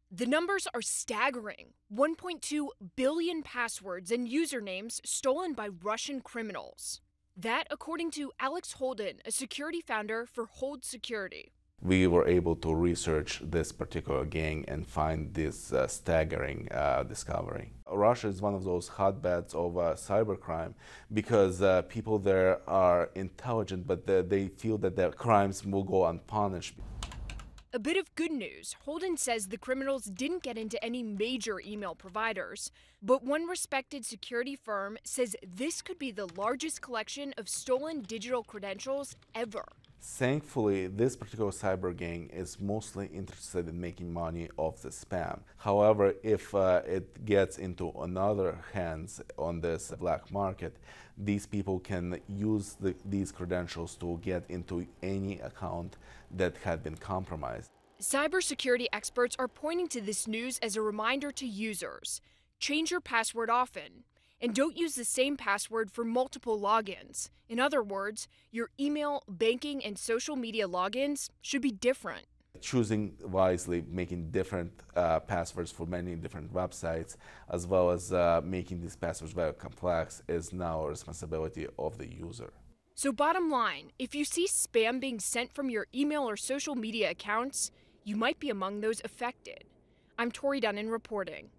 The numbers are staggering. 1.2 billion passwords and usernames stolen by Russian criminals. That, according to Alex Holden, a security founder for Hold Security. We were able to research this particular gang and find this staggering discovery. Russia is one of those hotbeds of cybercrime because people there are intelligent, but they feel that their crimes will go unpunished. A bit of good news. Holden says the criminals didn't get into any major email providers, but one respected security firm says this could be the largest collection of stolen digital credentials ever. Thankfully, this particular cyber gang is mostly interested in making money off the spam. However, if it gets into another hands on this black market, these people can use these credentials to get into any account that had been compromised. Cybersecurity experts are pointing to this news as a reminder to users. Change your password often. And don't use the same password for multiple logins. In other words, your email, banking, and social media logins should be different. Choosing wisely, making different passwords for many different websites, as well as making these passwords very complex, is now a responsibility of the user. So bottom line, if you see spam being sent from your email or social media accounts, you might be among those affected. I'm Tory-Dunnan reporting.